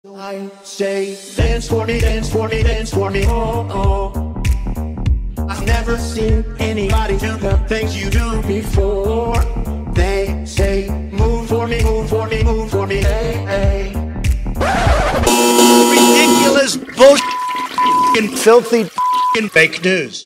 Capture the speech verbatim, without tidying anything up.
I say, dance for me, dance for me, dance for me, oh, oh. I've never seen anybody do the things you do before. They say, move for me, move for me, move for me, hey, hey. Ridiculous bullshit and filthy fake news.